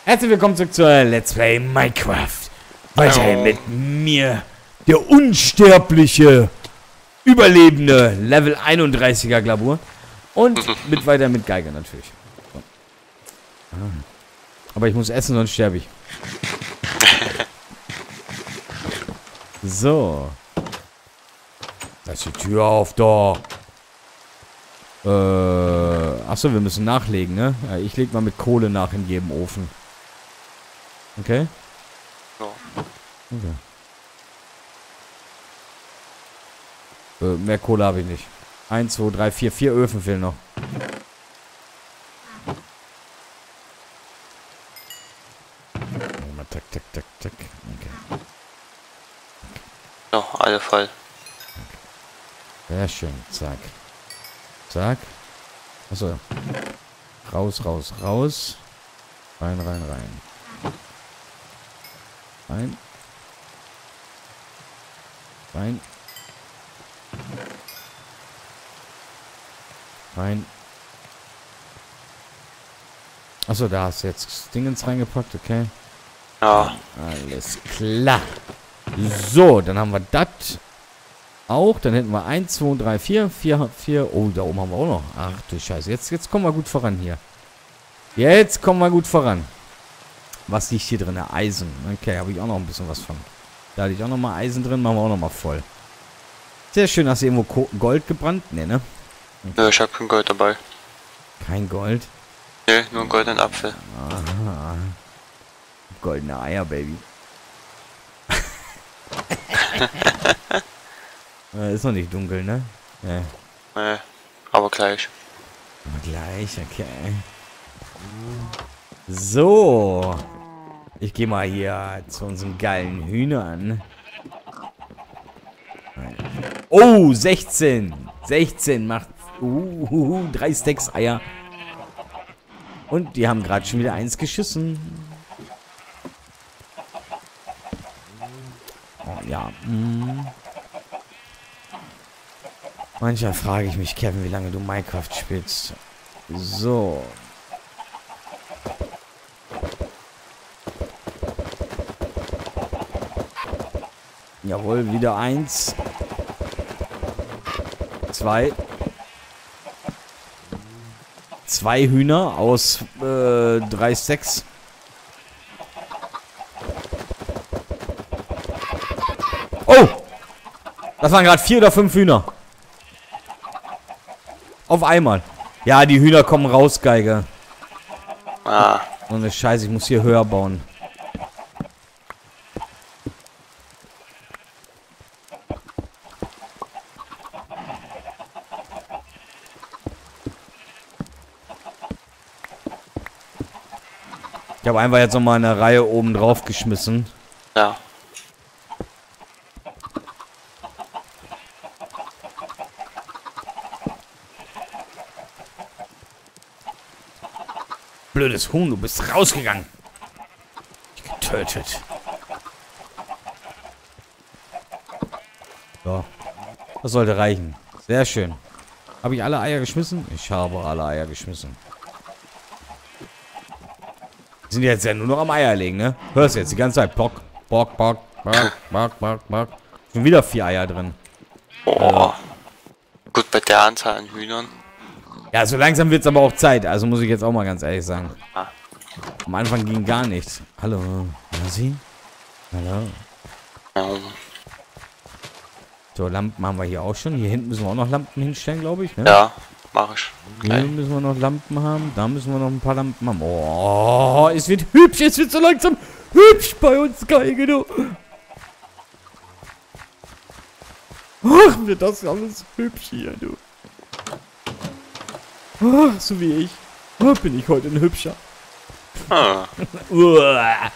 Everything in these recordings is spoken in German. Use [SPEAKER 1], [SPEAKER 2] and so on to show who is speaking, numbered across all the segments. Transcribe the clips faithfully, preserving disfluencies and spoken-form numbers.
[SPEAKER 1] Herzlich willkommen zurück zur Let's Play Minecraft. Weiterhin mit mir, der unsterbliche Überlebende Level einunddreißiger Glabur. Und mit weiter mit Geiger natürlich. So. Ah. Aber ich muss essen, sonst sterbe ich. So. Lass die Tür auf, doch. Äh, achso, wir müssen nachlegen, ne? Ja, ich leg mal mit Kohle nach in jedem Ofen. Okay?
[SPEAKER 2] Ja.
[SPEAKER 1] Okay. Äh, mehr Kohle habe ich nicht. Eins, zwei, drei, vier, vier Öfen fehlen noch. Mal tak, tak, tak, tak. Okay.
[SPEAKER 2] Ja, alle voll.
[SPEAKER 1] Sehr schön. Zack. Zack. Achso. Raus, raus, raus. Rein, rein, rein. Rein. Rein. Rein. Achso, da hast du jetzt Dingens reingepackt, okay.
[SPEAKER 2] Ja.
[SPEAKER 1] Alles klar. So, dann haben wir das auch. Dann hätten wir eins, zwei, drei, vier, vier, vier. Oh, da oben haben wir auch noch. Ach du Scheiße. Jetzt, jetzt kommen wir gut voran hier. Jetzt kommen wir gut voran. Was liegt hier drin? Eisen. Okay, habe ich auch noch ein bisschen was von. Da hatte ich auch noch mal Eisen drin. Machen wir auch noch mal voll. Sehr schön. Hast du irgendwo Gold gebrannt? Ne, ne?
[SPEAKER 2] Okay. Ja, ich habe kein Gold dabei.
[SPEAKER 1] Kein Gold?
[SPEAKER 2] Ne, nur einen goldenen Apfel.
[SPEAKER 1] Aha. Goldene Eier, Baby. äh, ist noch nicht dunkel, ne? Ja.
[SPEAKER 2] Ne, aber gleich.
[SPEAKER 1] Aber gleich, okay. So. Ich gehe mal hier zu unseren geilen Hühnern. Oh, sechzehn. sechzehn macht uh, uh, drei Stacks Eier. Und die haben gerade schon wieder eins geschissen. Oh, ja. Mm. Manchmal frage ich mich, Kevin, wie lange du Minecraft spielst. So. Jawohl, wieder eins. Zwei. Zwei Hühner aus äh, drei Stacks. Oh! Das waren gerade vier oder fünf Hühner. Auf einmal. Ja, die Hühner kommen raus, Geiger.
[SPEAKER 2] Ah.
[SPEAKER 1] So eine Scheiße, ich muss hier höher bauen. Ich habe einfach jetzt nochmal eine Reihe oben drauf geschmissen.
[SPEAKER 2] Ja.
[SPEAKER 1] Blödes Huhn, du bist rausgegangen. Getötet. So. Das sollte reichen. Sehr schön. Habe ich alle Eier geschmissen? Ich habe alle Eier geschmissen. Wir sind jetzt ja nur noch am Eier legen, ne? Hörst du jetzt die ganze Zeit. Bock, bock, bock, bock, bock, bock, bock. Schon wieder vier Eier drin.
[SPEAKER 2] Boah. Gut, bei der Anzahl an Hühnern.
[SPEAKER 1] Ja, so langsam wird es aber auch Zeit. Also muss ich jetzt auch mal ganz ehrlich sagen.
[SPEAKER 2] Ah.
[SPEAKER 1] Am Anfang ging gar nichts. Hallo. Nasi? Hallo.
[SPEAKER 2] Ja.
[SPEAKER 1] So, Lampen haben wir hier auch schon. Hier hinten müssen wir auch noch Lampen hinstellen, glaube ich. Ne?
[SPEAKER 2] Ja, mach ich.
[SPEAKER 1] Hier
[SPEAKER 2] Okay.
[SPEAKER 1] müssen wir noch Lampen haben. Da müssen wir noch ein paar Lampen haben. Oh, es wird hübsch. Es wird so langsam hübsch bei uns, Geige, du. Ach, wird das alles hübsch hier, du. Ach, so wie ich. Oh, bin ich heute ein Hübscher.
[SPEAKER 2] Ah.
[SPEAKER 1] Uah.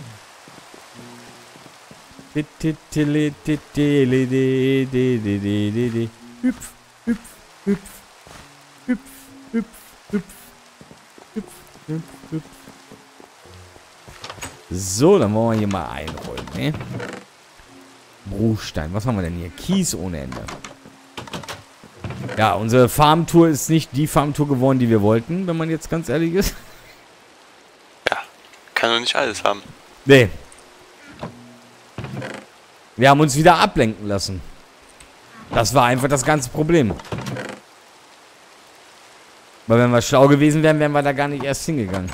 [SPEAKER 1] Hüpf, hüpf, hüpf. Hüpf, hüpf, hüpf. Hüpf, hüpf, hüpf. So, dann wollen wir hier mal einrollen, ne? Bruchstein. Was haben wir denn hier? Kies ohne Ende. Ja, unsere Farmtour ist nicht die Farmtour geworden, die wir wollten, wenn man jetzt ganz ehrlich ist.
[SPEAKER 2] Ja, kann doch nicht alles haben.
[SPEAKER 1] Nee. Wir haben uns wieder ablenken lassen. Das war einfach das ganze Problem. Weil wenn wir schlau gewesen wären, wären wir da gar nicht erst hingegangen.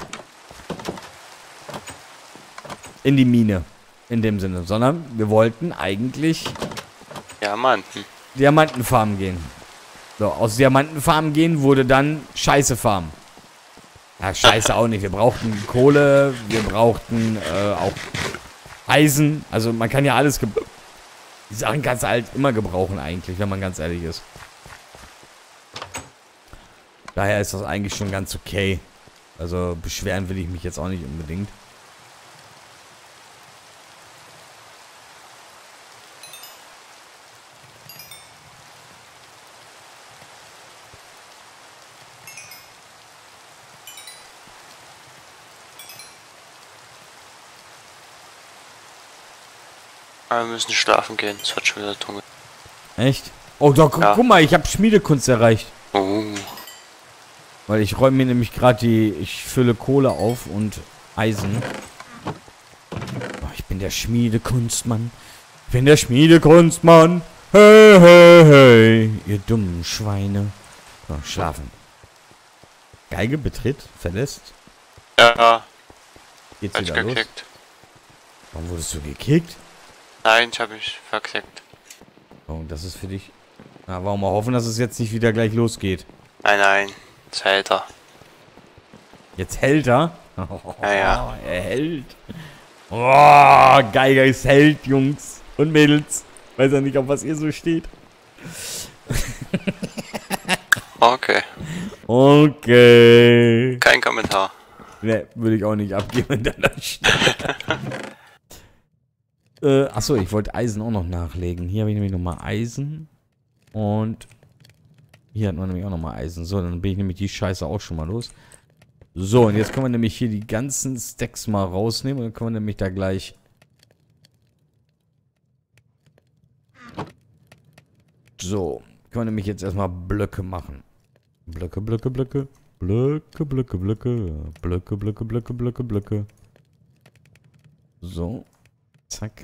[SPEAKER 1] In die Mine. In dem Sinne. Sondern wir wollten eigentlich
[SPEAKER 2] Diamanten.
[SPEAKER 1] Diamantenfarmen gehen. So, aus Diamantenfarmen gehen wurde dann Scheiße farmen. Ja, Scheiße auch nicht. Wir brauchten Kohle, wir brauchten äh, auch Eisen. Also man kann ja alles... Die Sachen kannst du halt immer gebrauchen eigentlich, wenn man ganz ehrlich ist. Daher ist das eigentlich schon ganz okay. Also beschweren will ich mich jetzt auch nicht unbedingt.
[SPEAKER 2] Aber wir müssen schlafen gehen, es wird schon wieder dunkel.
[SPEAKER 1] Echt? Oh, doch, gu
[SPEAKER 2] Ja.
[SPEAKER 1] guck mal, ich habe Schmiedekunst erreicht.
[SPEAKER 2] Oh.
[SPEAKER 1] Weil ich räume mir nämlich gerade die... Ich fülle Kohle auf und Eisen. Oh, ich bin der Schmiedekunstmann. Ich bin der Schmiedekunstmann. Hey, hey, hey. Ihr dummen Schweine. So, schlafen. Geige betritt, verlässt.
[SPEAKER 2] Ja,
[SPEAKER 1] Geht's
[SPEAKER 2] hab ich
[SPEAKER 1] wieder los?
[SPEAKER 2] gekickt.
[SPEAKER 1] Warum wurdest du gekickt?
[SPEAKER 2] Nein, ich habe mich verklickt.
[SPEAKER 1] Oh, das ist für dich... Na, warum wir hoffen, dass es jetzt nicht wieder gleich losgeht.
[SPEAKER 2] Nein, nein, das hält er.
[SPEAKER 1] Jetzt hält er.
[SPEAKER 2] Ja, ja.
[SPEAKER 1] Er hält. Oh, Geiger ist Held, Jungs und Mädels. Weiß ja nicht, auf was ihr so steht.
[SPEAKER 2] Okay,
[SPEAKER 1] Okay.
[SPEAKER 2] kein Kommentar.
[SPEAKER 1] Ne, würde ich auch nicht abgeben, wenn da das steht. äh, achso, ich wollte Eisen auch noch nachlegen. Hier habe ich nämlich nochmal Eisen. Und hier hat man nämlich auch nochmal Eisen. So, dann bin ich nämlich die Scheiße auch schon mal los. So, und jetzt können wir nämlich hier die ganzen Stacks mal rausnehmen. Und dann können wir nämlich da gleich... So, können wir nämlich jetzt erstmal Blöcke machen. Blöcke, Blöcke, Blöcke. Blöcke, Blöcke, Blöcke. Blöcke, Blöcke, Blöcke, Blöcke, Blöcke. So. Zack.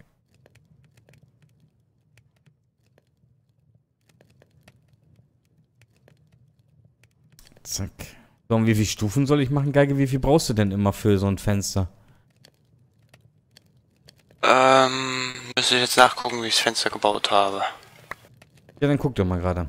[SPEAKER 1] Zack. So, und wie viele Stufen soll ich machen, Geige? Wie viel brauchst du denn immer für so ein Fenster?
[SPEAKER 2] Ähm, müsste ich jetzt nachgucken, wie ich das Fenster gebaut habe.
[SPEAKER 1] Ja, dann guck doch mal gerade.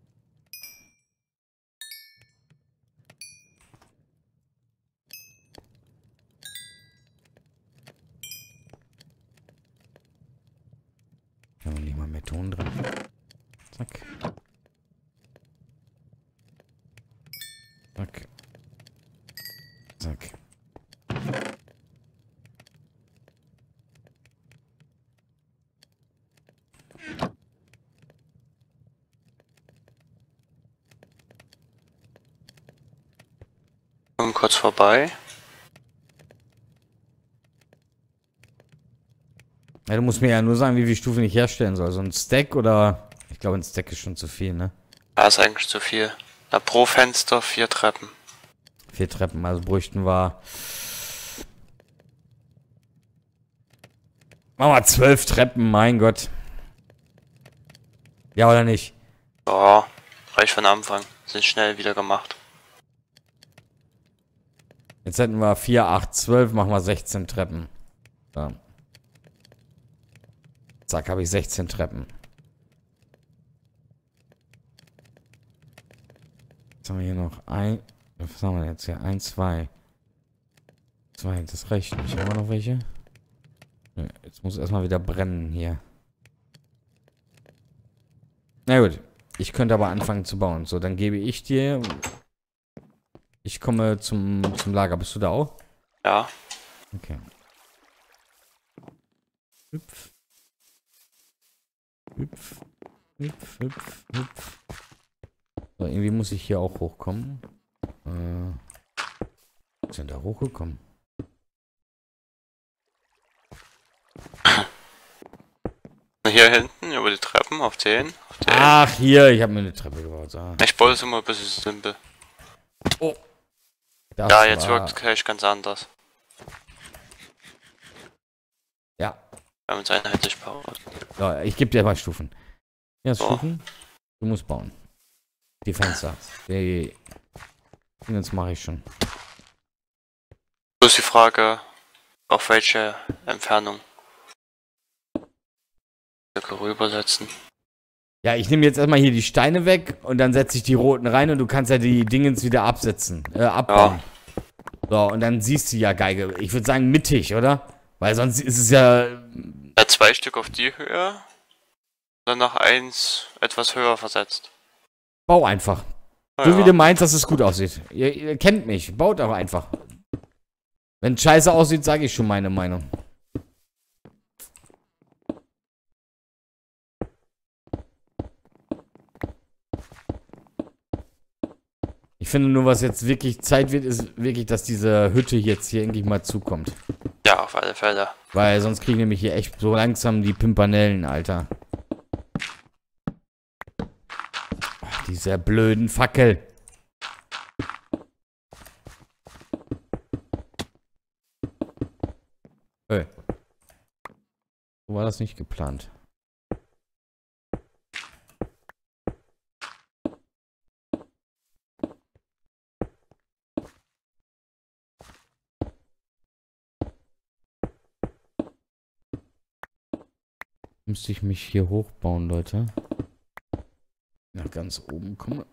[SPEAKER 1] Da haben wir nicht mal mehr Ton drin. Zack. Zack. Zack.
[SPEAKER 2] Und kurz vorbei.
[SPEAKER 1] Ja, du musst mir ja nur sagen, wie viele Stufen ich herstellen soll. So ein Stack oder... Ich glaube, ein Stack ist schon zu viel, ne?
[SPEAKER 2] Das ist eigentlich zu viel. Na, pro Fenster vier Treppen.
[SPEAKER 1] Vier Treppen, also bräuchten wir... Machen wir zwölf Treppen, mein Gott. Ja, oder nicht?
[SPEAKER 2] Ja, reicht von Anfang. Sind schnell wieder gemacht.
[SPEAKER 1] Jetzt hätten wir vier, acht, zwölf, machen wir sechzehn Treppen. So. Zack, habe ich sechzehn Treppen. Jetzt haben wir hier noch ein... Was haben wir jetzt hier? Ein, zwei. Zwei, das reicht nicht. Haben wir noch welche? Nö, jetzt muss es erstmal wieder brennen hier. Na gut. Ich könnte aber anfangen zu bauen. So, dann gebe ich dir... Ich komme zum, zum Lager. Bist du da auch?
[SPEAKER 2] Ja.
[SPEAKER 1] Okay. Hüpf. Hüpf. Hüpf, hüpf, hüpf. So, irgendwie muss ich hier auch hochkommen. Äh. Ist denn da hochgekommen?
[SPEAKER 2] Hier hinten über die Treppen auf den. Auf den.
[SPEAKER 1] Ach, hier. Ich habe mir eine Treppe gebaut. So.
[SPEAKER 2] Ich baue es immer ein bisschen simpel.
[SPEAKER 1] Oh. Das
[SPEAKER 2] Ja, jetzt
[SPEAKER 1] war,
[SPEAKER 2] wirkt es gleich ganz anders.
[SPEAKER 1] Ja.
[SPEAKER 2] Wir haben uns einheitlich bauen.
[SPEAKER 1] So, ich gebe dir mal Stufen. Ja,
[SPEAKER 2] So.
[SPEAKER 1] Stufen. Du musst bauen. Die Fenster. Die... Jetzt mache ich schon.
[SPEAKER 2] Bloß die Frage, auf welche Entfernung wir rübersetzen.
[SPEAKER 1] Ja, ich nehme jetzt erstmal hier die Steine weg und dann setze ich die roten rein und du kannst ja die Dingens wieder absetzen. Äh, abbauen. Ja. So, und dann siehst du ja Geige. Ich würde sagen mittig, oder? Weil sonst ist es ja...
[SPEAKER 2] Ja, zwei Stück auf die Höhe. Dann noch eins etwas höher versetzt.
[SPEAKER 1] Bau einfach.
[SPEAKER 2] Ja,
[SPEAKER 1] so wie
[SPEAKER 2] ja.
[SPEAKER 1] du meinst, dass es gut aussieht. Ihr, ihr kennt mich. Baut aber einfach. Wenn es scheiße aussieht, sage ich schon meine Meinung. Ich finde nur, was jetzt wirklich Zeit wird, ist wirklich, dass diese Hütte jetzt hier endlich mal zukommt.
[SPEAKER 2] Ja, auf alle Fälle.
[SPEAKER 1] Weil sonst kriegen nämlich hier echt so langsam die Pimpanellen, Alter. Ach, dieser blöden Fackel. Hey. So war das nicht geplant. Müsste ich mich hier hochbauen, Leute. Nach ganz oben komme.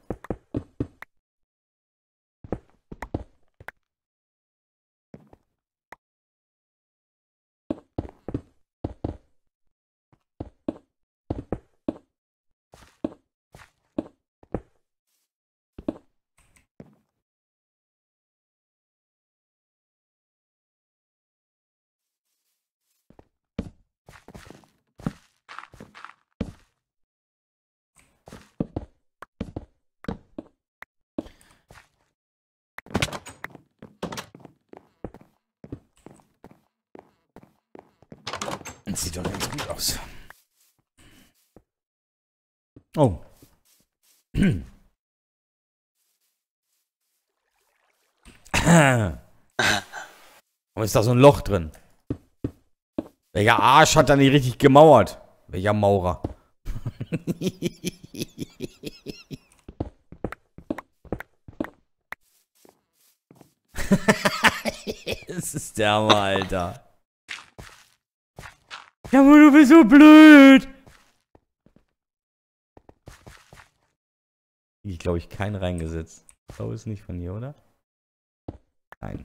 [SPEAKER 1] Das sieht doch ganz gut aus. Oh. Warum ist da so ein Loch drin? Welcher Arsch hat da nicht richtig gemauert? Welcher Maurer? Das ist der Hammer, Alter. Ja, aber du bist so blöd. Ich glaube, ich keinen reingesetzt. Ich glaube, ist nicht von hier, oder? Nein.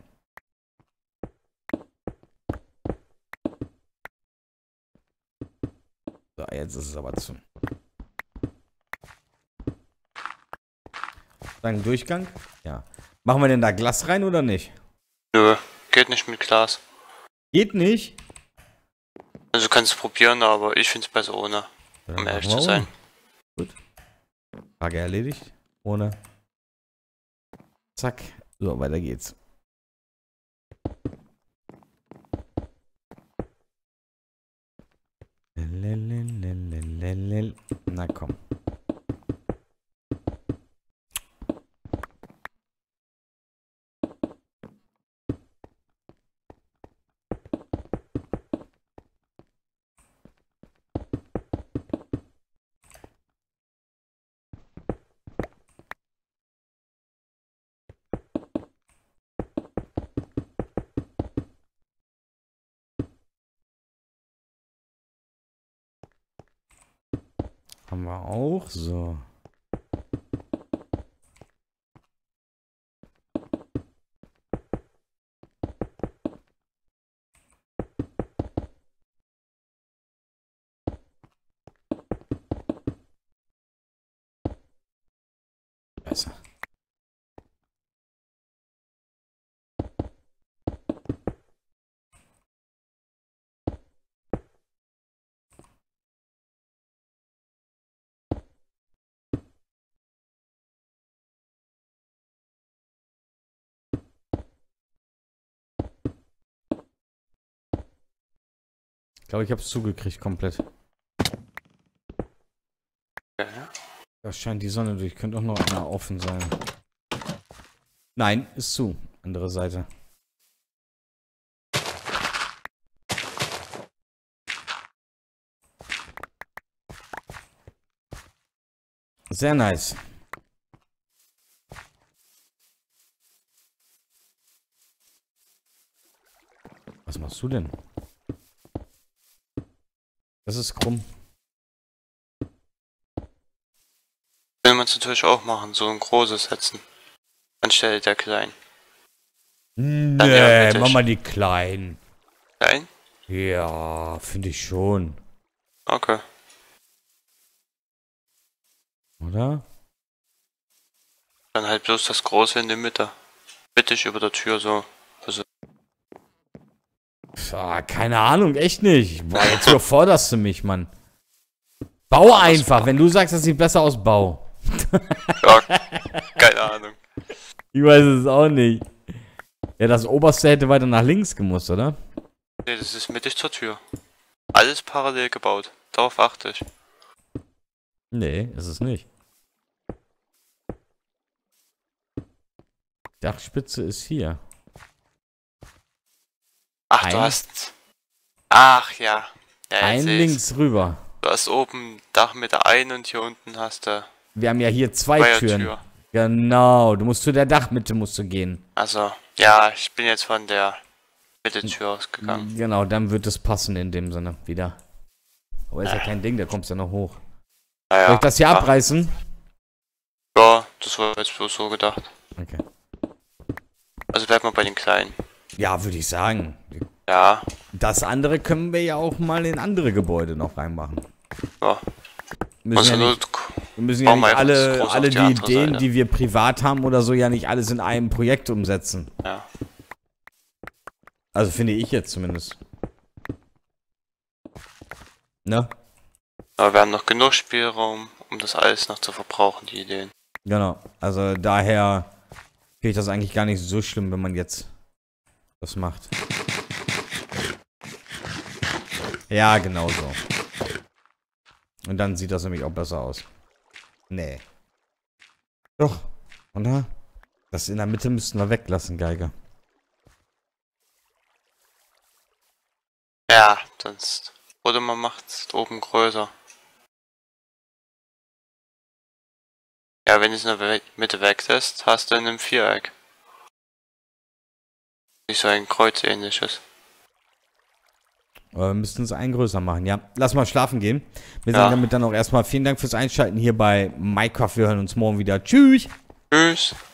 [SPEAKER 1] So, jetzt ist es aber zu. Sagen Durchgang? Ja. Machen wir denn da Glas rein oder nicht?
[SPEAKER 2] Nö, geht nicht mit Glas.
[SPEAKER 1] Geht nicht?
[SPEAKER 2] Also kannst du probieren, aber ich finde es besser ohne,
[SPEAKER 1] Ja,
[SPEAKER 2] um ehrlich
[SPEAKER 1] machen wir
[SPEAKER 2] zu sein.
[SPEAKER 1] Gut. Frage erledigt. Ohne. Zack. So, weiter geht's. Na komm. Haben wir auch. So. Besser. Ich glaube, ich habe es zugekriegt komplett.
[SPEAKER 2] Ja.
[SPEAKER 1] Da scheint die Sonne durch. Könnte auch noch einer offen sein. Nein, ist zu. Andere Seite. Sehr nice. Was machst du denn? Das ist krumm.
[SPEAKER 2] Will man es natürlich auch machen, so ein großes setzen. Anstelle der kleinen.
[SPEAKER 1] Nee, mach mal die kleinen.
[SPEAKER 2] Klein?
[SPEAKER 1] Ja, finde ich schon.
[SPEAKER 2] Okay.
[SPEAKER 1] Oder?
[SPEAKER 2] Dann halt bloß das große in der Mitte. Mittig über der Tür so. Also
[SPEAKER 1] Ah, keine Ahnung, echt nicht. Boah, jetzt überforderst du mich, Mann. Bau einfach, wenn du sagst, das sieht besser aus, bau.
[SPEAKER 2] ja, keine Ahnung.
[SPEAKER 1] Ich weiß es auch nicht. Ja, das oberste hätte weiter nach links gemusst, oder?
[SPEAKER 2] Nee, das ist mittig zur Tür. Alles parallel gebaut. Darauf achte ich.
[SPEAKER 1] Nee, ist es nicht. Dachspitze ist hier.
[SPEAKER 2] Ach,
[SPEAKER 1] Ein-
[SPEAKER 2] du hast... Ach, ja. ja
[SPEAKER 1] Ein
[SPEAKER 2] jetzt seh's.
[SPEAKER 1] links rüber.
[SPEAKER 2] Du hast oben Dach mit der einen und hier unten hast du...
[SPEAKER 1] Wir haben ja hier zwei Türen.
[SPEAKER 2] Tür.
[SPEAKER 1] Genau, du musst zu der Dachmitte musst du gehen.
[SPEAKER 2] Also, ja, ich bin jetzt von der Mitteltür ausgegangen.
[SPEAKER 1] Genau, dann wird es passen in dem Sinne wieder. Aber ist ja kein Ding, da kommst du ja noch hoch.
[SPEAKER 2] Naja,
[SPEAKER 1] Soll ich das hier
[SPEAKER 2] ja.
[SPEAKER 1] abreißen?
[SPEAKER 2] Ja, das war jetzt bloß so gedacht.
[SPEAKER 1] Okay.
[SPEAKER 2] Also bleibt mal bei den Kleinen.
[SPEAKER 1] Ja, würde ich sagen.
[SPEAKER 2] Ja,
[SPEAKER 1] Das andere können wir ja auch mal in andere Gebäude noch reinmachen.
[SPEAKER 2] ja.
[SPEAKER 1] Wir müssen
[SPEAKER 2] Also
[SPEAKER 1] ja
[SPEAKER 2] nur,
[SPEAKER 1] nicht, wir müssen ja
[SPEAKER 2] bauen wir
[SPEAKER 1] nicht
[SPEAKER 2] einfach das
[SPEAKER 1] alle,
[SPEAKER 2] groß auf
[SPEAKER 1] alle
[SPEAKER 2] die
[SPEAKER 1] die
[SPEAKER 2] andere
[SPEAKER 1] Ideen,
[SPEAKER 2] Seite.
[SPEAKER 1] die wir privat haben oder so, ja nicht alles in einem Projekt umsetzen.
[SPEAKER 2] ja.
[SPEAKER 1] Also finde ich jetzt zumindest. Ne?
[SPEAKER 2] Aber wir haben noch genug Spielraum, um das alles noch zu verbrauchen, die Ideen.
[SPEAKER 1] Genau. Also daher finde ich das eigentlich gar nicht so schlimm, wenn man jetzt das macht. Ja, genau so. Und dann sieht das nämlich auch besser aus. Nee. Doch. Oder? Das in der Mitte müssten wir weglassen, Geiger.
[SPEAKER 2] Ja, sonst. Oder man macht es oben größer. Ja, wenn du es in der Mitte weglässt, hast du in einem Viereck. Nicht so ein Kreuz ähnliches.
[SPEAKER 1] Aber wir müssten es einen größer machen, ja. Lass mal schlafen gehen. Wir
[SPEAKER 2] Ja.
[SPEAKER 1] sagen damit dann auch erstmal vielen Dank fürs Einschalten hier bei Minecraft. Wir hören uns morgen wieder. Tschüss!
[SPEAKER 2] Tschüss!